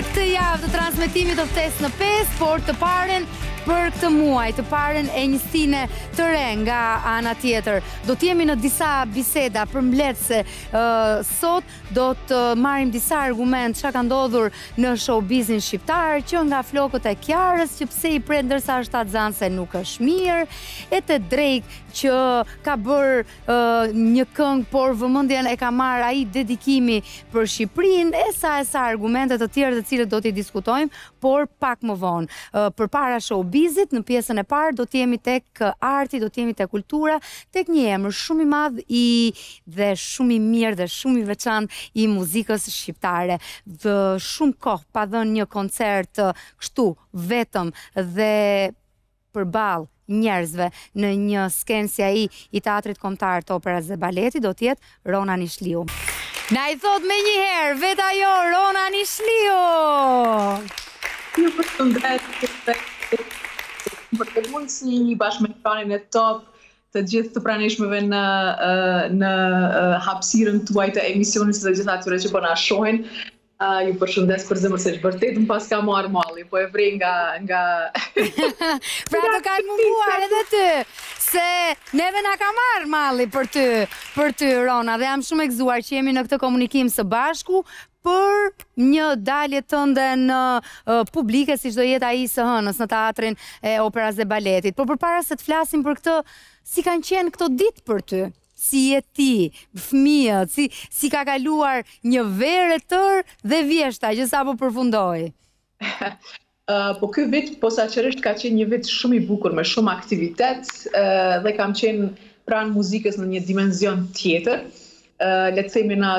këtë javë të transmetimit të ftesë në 5, por të paren për këtë muaj, të paren e një stine të re nga ana tjetër. Do t'jemi në disa biseda përmbledhse. Sot do të marrim disa argument çka ka ndodhur në showbizin shqiptar, që nga flokët e Kiarës, që pse i pret ndërsa është atë nuk është mirë, e të Drake që ka bërë një këngë, por vëmendjen e ka marrë ai dedikimi për Shqipërinë, e sa argumente të tjera të cilët do t'i diskutojmë, por pak më vonë. Përpara showbizit, në pjesën e parë do t'jemi tek arti, do t'jemi tek kultura, tek një emër shumë i madh dhe shumë i mirë dhe shumë i veçantë i muzikës shqiptare. Dhe shumë kohë pa dhënë një koncert kështu vetëm dhe përballë njerëzve në një skenë si ai i Teatrit Kombëtar të Operës dhe Baletit do t'jetë Rona Nishliu. Na i thot me një herë, veta jo, Rona Nishliu! Ju përshëndet për të mundësi bashkë me ekranin e top të gjithë të pranishmëve në hapësirën tuaj të emisionit të gjithë atyre që po na shohin. Ju përshëndes për zemër se vërtet më pas ka marrë malli, po e vrej nga... Pra të kanë munguar edhe ty, se neve na ka marrë malli për ty, Rona, dhe jam shumë e gëzuar që jemi në këtë komunikim së bashku, për një dalje tënde në publike, si do jetë ai së hënës në Teatrin e Operës dhe Baletit. Por përpara se të flasim për këtë, si kanë qenë këto ditë për ty? Si je ti, fëmijët, si ka kaluar një verë e tërë dhe vjeshta që sapo përfundoi? Po ky vit posaçërisht ka qenë një vit shumë i bukur me shumë aktivitet dhe kam qenë pranë muzikës në një dimension tjetër. Le të themi në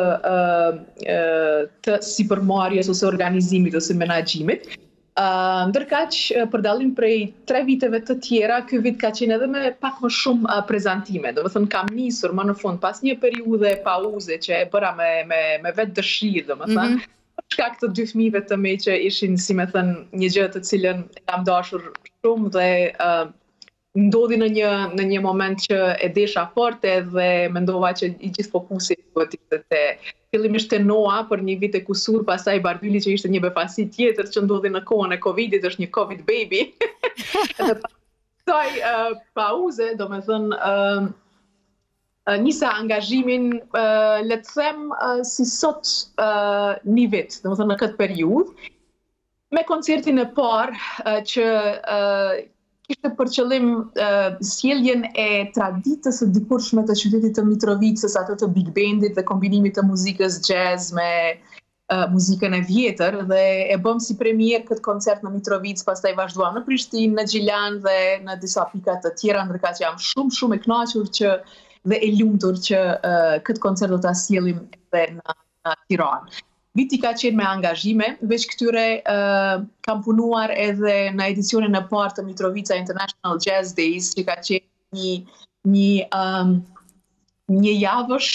të sipërmarrjes ose organizimit ose menaxhimit. Ndërkaq, për dallim prej 3 viteve të tjera, ky vit ka qenë edhe me pak më shumë prezantime. Do të thënë kam nisur më në fund pas një periudhe pauze që e bëra me vetë dëshirë, do të thënë. Për shkak të 2 fëmijëve të mi që ishin, si më thënë, një gjë të cilën kam dashur shumë dhe ndodhi në një moment që e desha forte dhe mendova që i gjithë fokusi duhet ishte te fillimisht te Noa për një vit e kusur, pastaj Barbyli që ishte një befasi tjetër që ndodhi në kohën e Covidit, është një Covid baby. Dhe pastaj pauze, domethënë nisa angazhimin, le të them, si sot një vit, domethënë në këtë periudhë, me koncertin e parë që kishte për qëllim sjelljen e traditës së dikurshme të qytetit të Mitrovicës, atë të Big Bandit dhe kombinimit të muzikës jazz me muzikën e vjetër, dhe e bëm si premier këtë koncert në Mitrovicë, pastaj vazhduam në Prishtinë, në Gjilan dhe në disa pika të tjera, ndërkaq jam shumë e kënaqur dhe e lumtur që këtë koncert do ta sjellim edhe në Tiranë. Viti ka qenë me angazhime, veç këtyre kam punuar edhe në edicionin e parë të Mitrovica International Jazz Days, që ka qenë një javësh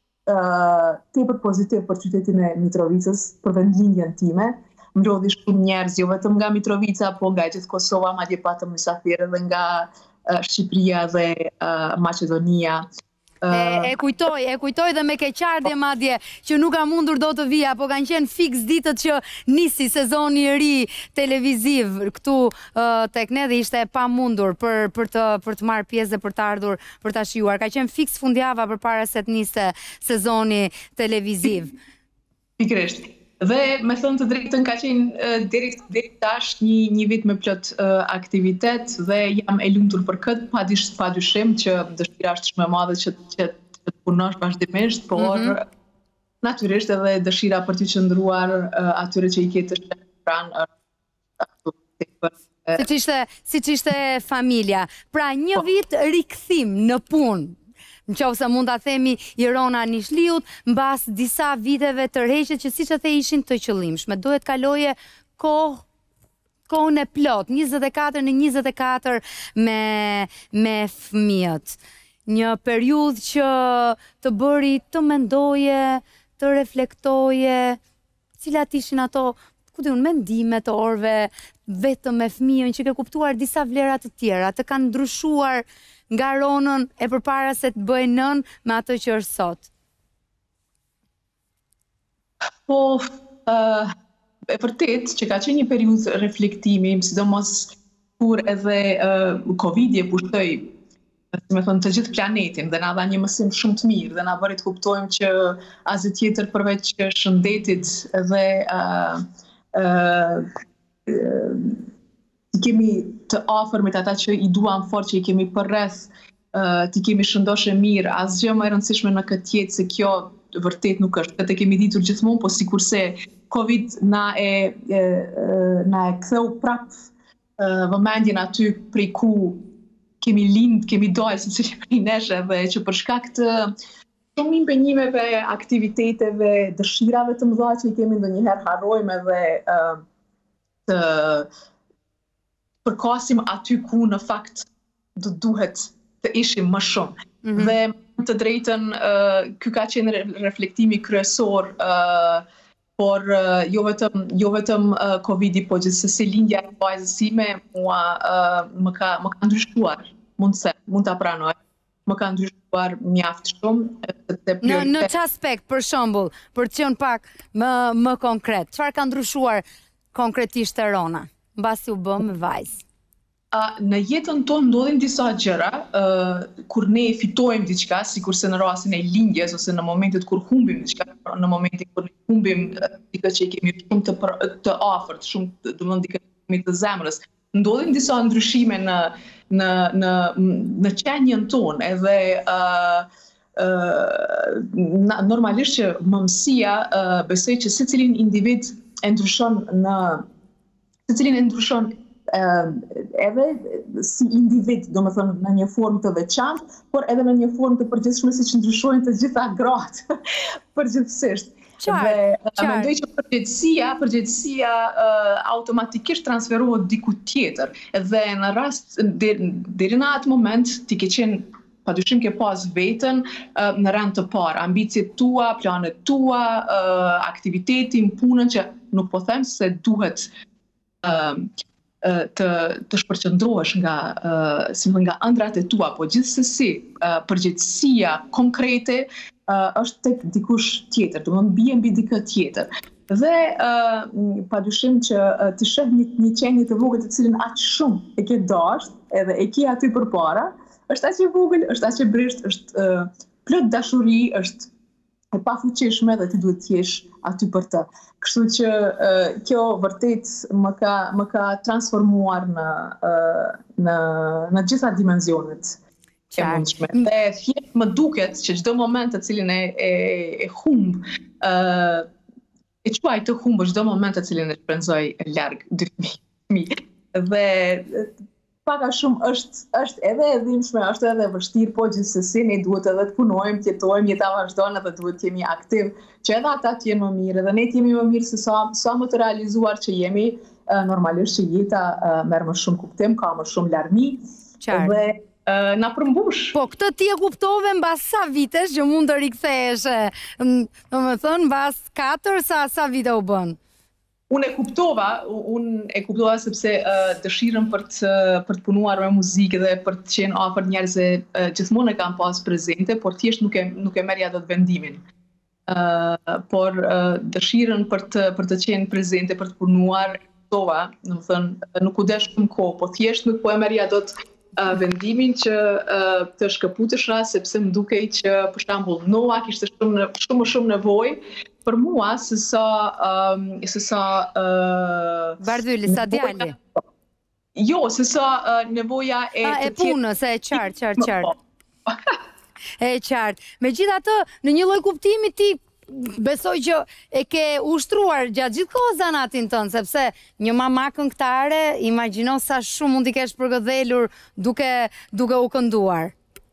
tepër pozitiv për qytetin e Mitrovicës, për vendlindjen time. Mblodhi shumë njerëz, jo vetëm nga Mitrovica, po nga gjithë Kosova, madje patëm mysafirë edhe nga Shqipëria dhe Maqedonia. E kujtoj dhe me keqardhje madje që nuk ka mundur do të vija, po kanë qenë fiks ditët që nisi sezoni i ri televiziv këtu tek ne dhe ishte pa mundur për të marrë pjesë dhe për të ardhur për ta shijuar. Ka qenë fiks fundjava përpara se të niste sezoni televiziv. Pikërisht. Dhe me thënë të drejtën ka qenë deri tash një vit me plot aktivitet dhe jam e lumtur për këtë, padyshim që dëshira është shumë e madhe që të punosh vazhdimisht, por natyrisht edhe dëshira për të qëndruar atyre që i ke të pranë siç ishte familja. Pra një vit rikthim në punë. Në qoftë se mund ta themi i Rona Nishliut, mbas disa viteve të rreqet që siç e the ishin të qëllimshme. Duhet kaloje kohën e plot, 24 në 24 me fëmijët. Një periudhë që të bëri të mendoje, të reflektoje, cilat ishin ato, ku diun, mendime të orëve vetëm me fëmijën, që ke kuptuar disa vlera të tjera, të kanë ndryshuar nga Ronën e përpara se të bëjë nën me atë që është sot? Po, e vërtet që ka qenë një periudhë reflektimi, sidomos kur edhe Covid-i e pushtoi me thënë të gjithë planetin dhe na dha një mësim shumë të mirë dhe na bëri të kuptojmë që asgjë tjetër përveç shëndetit dhe i kemi të afërmit ata që i duam fort që i kemi përreth, ti kemi shëndoshë mirë, asgjë më e rëndësishme në këtë jetë se kjo vërtet nuk është. Këtë kemi ditur gjithmonë, po sikurse Covid na e ktheu prap vëmendjen aty prej ku kemi lind, kemi dalë si cili prej nesh dhe që për shkak të shumë impenjimeve, aktiviteteve, dëshirave të mëdha që i kemi ndonjëherë harrojmë edhe të përkasim aty ku në fakt do duhet të ishim më shumë. Dhe të drejtën, ky ka qenë reflektimi kryesor, por jo vetëm Covid-i, po gjithsesi lindja e vajzës sime mua më ka ndryshuar, mund ta pranoj. Më ka ndryshuar mjaft shumë. Në çfarë aspekt, për shembull, për të qenë pak më konkret, çfarë ka ndryshuar konkretisht Rona, mbasi u bë me vajzë? Në jetën tonë ndodhin disa gjëra, kur ne fitojmë diçka, sikurse në rastin e lindjes ose në momentet kur humbim diçka, në momentin kur ne humbim diçka që kemi shumë të afërt, shumë domethënë diçka kemi të zemrës, ndodhin disa ndryshime në qenjen tonë, edhe normalisht që mëmësia besoj që secilin individ e ndryshon edhe si individ, do me thënë në një formë të veçantë, por edhe në një formë të përgjithshme siç ndryshojnë të gjitha gratë përgjithsisht. Mendoj që përgjithësia automatikisht transferohet diku tjetër. Dhe në rast deri në atë moment ti ke qenë padyshim ke pas veten në rend të parë, ambicjet tua, planet tua, aktivitetin, punën që nuk po them se duhet të shpërqendrohesh nga ëndrat e tua, po gjithsesi përgjegjësia konkrete është tek dikush tjetër, domethënë bie mbi dikë tjetër. Dhe padyshim që të sheh një qenie të vogël të cilin aq shumë e ke dashur, edhe e ke aty përpara, është aq e vogël, është aq e brisht, është plot dashuri, është e pafuqishme dhe ti duhet të jesh aty për të. Kështu që kjo vërtet më ka transformuar në gjitha dimenzionet e mundshme. Dhe thjesht më duket që çdo moment të cilin e humb, e quaj të humbë çdo moment të cilin e shpenzoj larg dy fëmijë. Dhe paka shumë është edhe e dhimbshme, është edhe e vështirë, po gjithsesi ne duhet edhe të punojmë, të jetojmë, jeta vazhdon edhe duhet të jemi aktiv, që edhe ata të jenë më mirë, edhe ne të jemi më mirë se sa më të realizuar që jemi, normalisht që jeta merr më shumë kuptim, ka më shumë larmi dhe na përmbush. Po këtë ti e kuptove mbas sa vitesh që mund të rikthehesh, domethënë mbas 4 sa vite u bën? Unë e kuptova sepse dëshirën për të punuar me muzikë dhe për të qenë afër njerëzve gjithmonë e kam pas prezente, por thjesht nuk e merrja dot vendimin. Por dëshirën për të qenë prezente, për të punuar, kuptova, domethënë nuk u desh shumë kohë, po thjesht nuk po e merrja dot vendimin që të shkëputesha, sepse më dukej që për shembull Noa kishte shumë nevojë për mua se sa Bardhyli, sa djali. Jo, se sa nevoja e punës, e qartë. E qartë. Megjithatë, në një lloj kuptimi ti besoj që e ke ushtruar gjatë gjithë kohës zanatin tënd, sepse një mama këngëtare, imagjino sa shumë mund t'i kesh përgëdhelur duke u kënduar.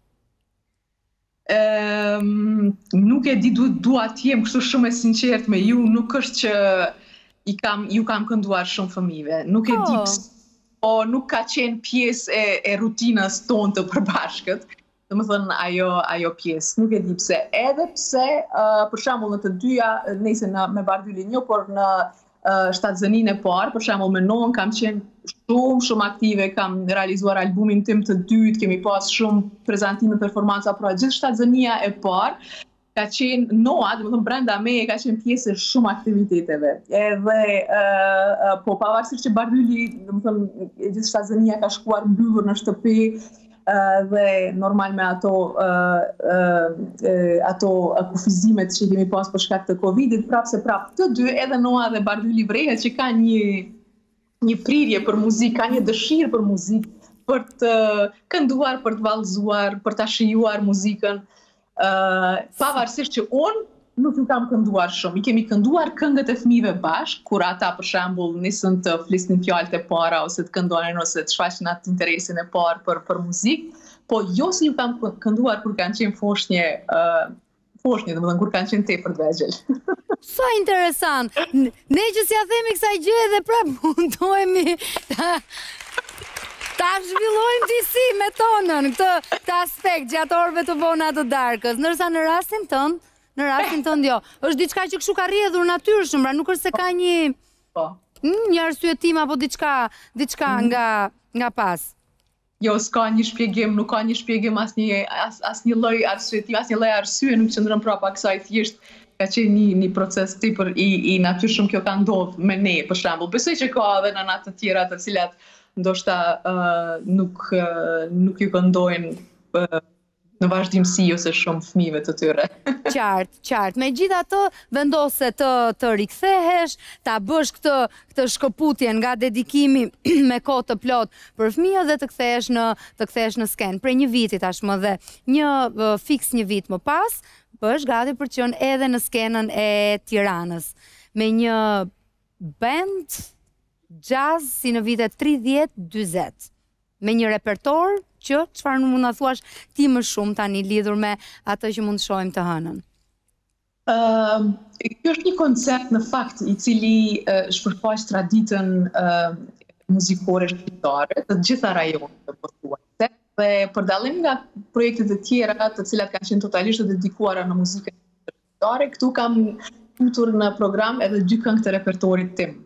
Nuk e di, dua të jem kështu shumë e sinqert me ju, nuk është që ju kam kënduar shumë fëmijëve, nuk e di pse, po nuk ka qenë pjesë e rutinës tonë të përbashkët, domethënë ajo pjesë, nuk e di pse, edhe pse për shembull në të dyja, nëse me Bardhylin jo, por në shtatzëninë e parë, për shembull me Non kam qenë shumë aktive, kam realizuar albumin tim të dytë, kemi pas shumë prezantime, performanca, pra gjithë shtatzënia e parë, ka qenë Noa, dhe më thëmë brenda me ka qenë pjesë e shumë aktiviteteve. Edhe, po pavarësisht që Bardhyli, dhe më thëmë, gjithë shtazënia ka shkuar mbyllur në shtëpi, dhe normal me ato kufizimet që kemi pas për shkak të Covidit, prapë të dy, edhe Noa dhe Bardhyli vrehet që ka një prirje për muzikë, ka një dëshirë për muzikë, për të kënduar, për të vallëzuar, për të shijuar muzikën, pavarësisht që unë nuk ju kam kënduar shumë. I kemi kënduar këngët e fëmijëve bashkë, kur ata për shembull nisën të flisnin fjalët e para ose të këndonin ose të shfaqnin atë interesin e parë për muzikë, po jo si ju kam kënduar kur kanë qenë foshnjë, domethënë kur kanë qenë tepër të vegjël. Sa interesant. Ne që s'ja themi kësaj gjë dhe prapë mundohemi ta zhvillojmë disi me tonën këtë aspekt gjatë orëve të vona të darkës, ndërsa në rastin tënd jo. Është diçka që kështu ka rrjedhur natyrshëm, pra nuk është se ka një arsyetim apo diçka nga pas. Jo, s'ka një shpjegim, nuk ka një shpjegim asnjë lloj arsyetimi, asnjë lloj arsye nuk qëndron prapa kësaj, thjesht ka qenë një proces tepër i natyrshëm. Kjo ka ndodhur me ne, për shembull. Besoj që ka edhe në të tjera të cilat ndoshta nuk ju këndojnë në vazhdimsi ose shumë fëmijëve të tyre. Qartë. Megjithatë, vendose të rikthehesh, ta bësh këtë shkëputje nga dedikimi me kohë të plot për fëmijët dhe të kthehesh në skenë. Prej një viti tashmë dhe një vit më pas, bësh gati për të qenë edhe në skenën e Tiranës me një band jazz si në vitet 30-40, me një repertor që çfarë nuk mund ta thuash ti më shumë tani lidhur me atë që mund të shohim të hënën. Kjo është një koncept në fakt i cili shpërfaq traditën muzikore shqiptare të gjitha rajonet të pothuajse, dhe për dallim nga projektet e tjera të cilat kanë qenë totalisht të dedikuara në muzikën shqiptare, këtu kam futur në program edhe 2 këngë të repertorit tim.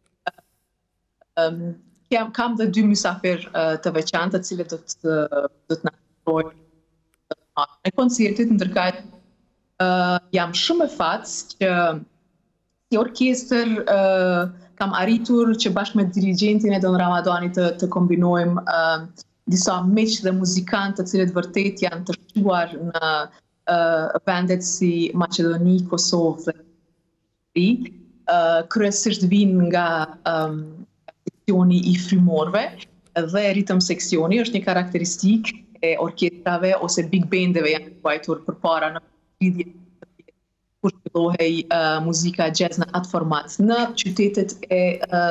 Kam dhe 2 mysafir të veçantë të cilët do të na ndihmojnë në koncertit, ndërkaq jam shumë e fatës që si orkestër kam arritur që bashkë me dirigentin Edon Ramadani të kombinojmë disa miq dhe muzikantë të cilët vërtet janë të shquar në vendet si Maqedoni, Kosovë dhe kryesisht vinë nga seksioni i frymorëve dhe ritëm seksioni është një karakteristikë e orkestrave ose big bandeve janë quajtur përpara në lidhje kur fillohej muzika jazz në atë format në qytetet e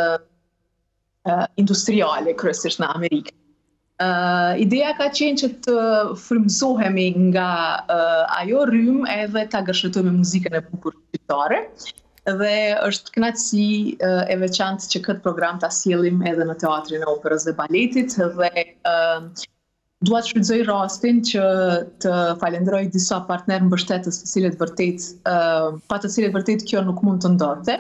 industriale kryesisht në Amerikë. Ideja ka qenë që të frymëzohemi nga ajo rrymë edhe ta gërshëtojmë muzikën e bukur shqiptare. Dhe është kënaqësi e veçantë që këtë program ta sjellim edhe në Teatrin e Operës dhe Baletit dhe dua të shfrytëzoj rastin që të falenderoj disa partnerë mbështetës pa të cilët vërtet kjo nuk mund të ndodhte.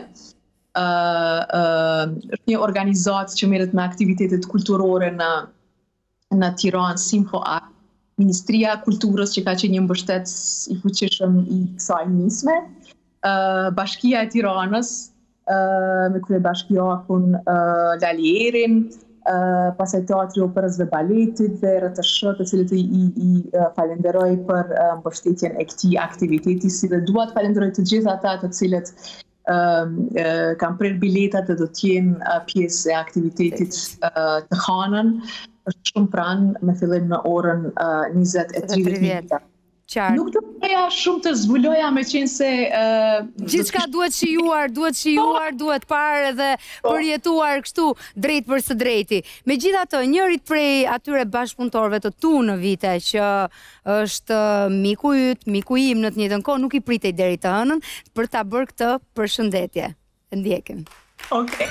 Është një organizatë që merret me aktivitetet kulturore në Tiranë, Simfo Art, Ministria e Kulturës që ka qenë një mbështetës i fuqishëm i kësaj nisme. Bashkia e Tiranës me kryebashkiakun Lalierin, pastaj Teatri i Operës dhe Baletit dhe RTS, të cilët i falenderoj për mbështetjen e këtij aktiviteti, si dhe dua të falenderoj të gjithë ata të cilët kanë prerë biletat dhe do të jenë pjesë e aktivitetit të hënën. Është shumë pranë me fillim në orën 20:30. Nuk do të bëja shumë të zbuloja me qenë se gjithçka duhet shijuar, duhet parë dhe përjetuar kështu drejt për së drejti. Megjithatë, njëri prej atyre bashkëpunëtorëve të tu në vite që është miku yt, miku im në të njëjtën kohë, nuk i pritej deri të hënën për ta bërë këtë përshëndetje. E ndjekim. Okej.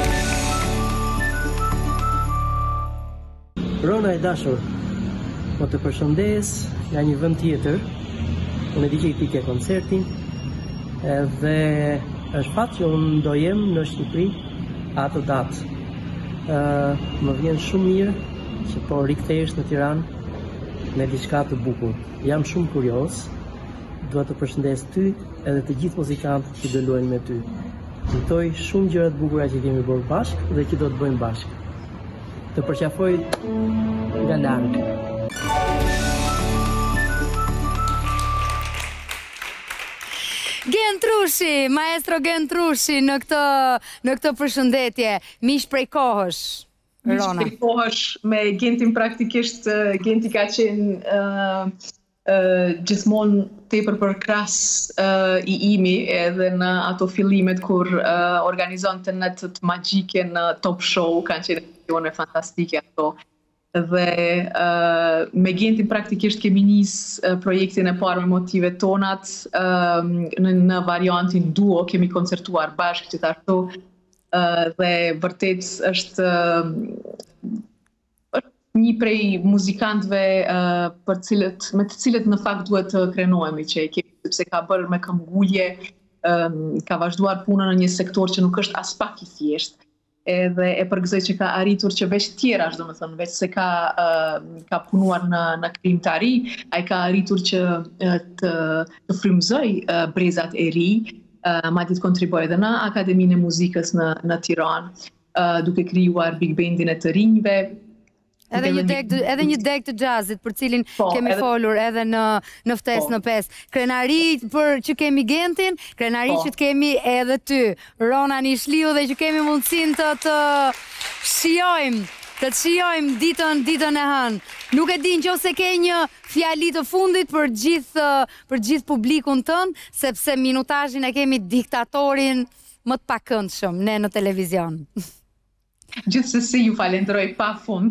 Rona e dashur, po të përshëndes nga një vend tjetër. Unë e di që i ke koncertin, dhe është fat që unë do jem në Shqipëri atë datë. Më vjen shumë mirë që po rikthehesh në Tiranë me diçka të bukur. Jam shumë kurioz dua të përshëndes ty edhe të gjithë muzikantët që do luajnë me ty. Kujtoj shumë gjëra të bukura që kemi bërë bashkë dhe që do të bëjmë bashkë. Të përqafoj nga larg. Gentrushi, maestro Gentrushi në këtë përshëndetje, miq prej kohësh. Rona. Miq prej kohësh me Gentin praktikisht Genti ka qenë gjithmonë tepër për krahas i imi edhe në ato fillimet kur organizonte të magjike në Top Show, kanë qenë emisione fantastike ato. Dhe me Gentin praktikisht kemi nis projektin e parë me motivet tonat në variantin duo, kemi koncertuar bashkë gjithashtu dhe vërtet është një prej muzikantëve me të cilët në fakt duhet të krenohemi që e kemi, sepse ka bërë me këmbgulje, ka vazhduar punën në një sektor që nuk është as pak i thjeshtë. Edhe e përgëzoj që ka arritur që veç tjera, domethënë, veç se ka punuar në krijimtari, ai ka arritur që të frymëzoj brezat e ri, madje të kontribuojë edhe në Akademinë e Muzikës në Tiranë, duke krijuar Big Bandin e të rinjve. Edhe një deg të jazzit për cilin kemi folur edhe në ftesë në 5. Krenari për që kemi Gentin, krenari që të kemi edhe ty, Rona Nishliu, dhe që kemi mundësinë të shijojmë ditën e hënë. Nuk e di nëse ke një fjali të fundit për gjithë publikun tënd, sepse minutazhin e kemi diktatorin më të pakëndshëm ne në televizion. Gjithsesi ju falenderoj pa fund,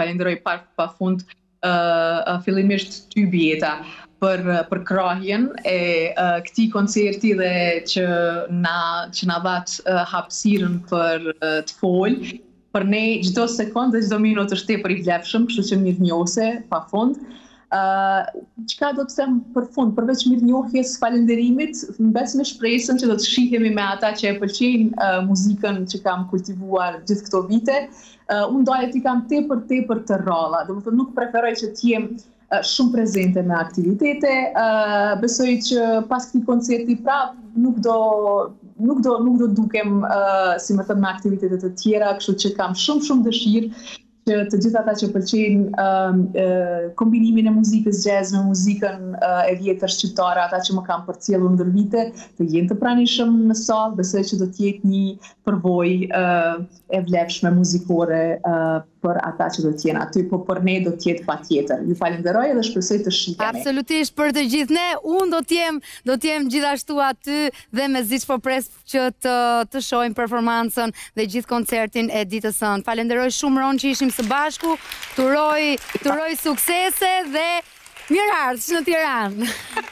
fillimisht ty Bieta për krahjen e këtij koncerti dhe që na dhat hapësirën për të fol. Për ne çdo sekondë dhe çdo minutë është tepër i vlefshëm, kështu që mirënjohëse pa fund. Çka do të them për fund, përveç mirënjohjes, falënderimit, mbes me shpresën që do të shihemi me ata që e pëlqejnë muzikën që kam kultivuar gjithë këto vite. Unë doja t'i kam tepër të rralla, domethënë nuk preferoj që t'jem shumë prezente me aktivitete. Besoj që pas këtij koncerti prap nuk do dukem si më thënë me aktivitete të tjera, kështu që kam shumë dëshirë që të gjithë ata që pëlqejnë kombinimin e muzikës jazz me muzikën e vjetër shqiptare, ata që më kanë përcjellur ndër vite, të jenë të pranishëm në sallë, besoj që do të jetë një përvojë e vlefshme muzikore për ata që do të jenë aty, po për ne do të jetë patjetër. Ju falenderoj dhe shpresoj të shihemi. Absolutisht, për të gjithë ne, unë do të jem gjithashtu aty dhe mezisht po pres që të shohim performancën dhe gjithë koncertin e ditës së hënë. Falenderoj shumë Ron që ishim së bashku, turoj suksese dhe mirëardhësh në Tiranë.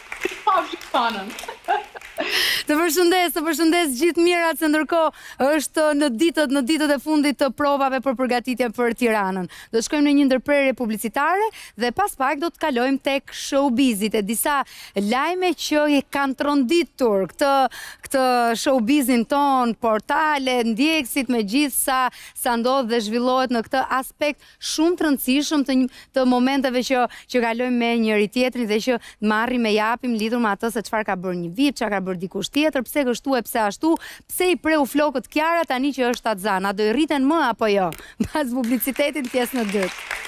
Të përshëndes gjithë mirat, se ndërkohë është në ditët e fundit të provave për përgatitje për Tiranën. Do shkojmë në një ndërprerje publicitare dhe pas pak do të kalojmë tek showbizit e disa lajme që i kanë tronditur këtë showbizin ton, portale, ndjekësit me gjithë sa ndodh dhe zhvillohet në këtë aspekt shumë të rëndësishëm të momenteve që kalojmë me njëri tjetrin dhe që marrim e japim lidhur me atë se çfarë ka bërë një vit, çfarë ka bërë dikush tjetër, pse kështu e pse ashtu, pse i preu flokët Kiara tani që është Atzana, do i rriten më apo jo? Pas publicitetin pjesë në dytë.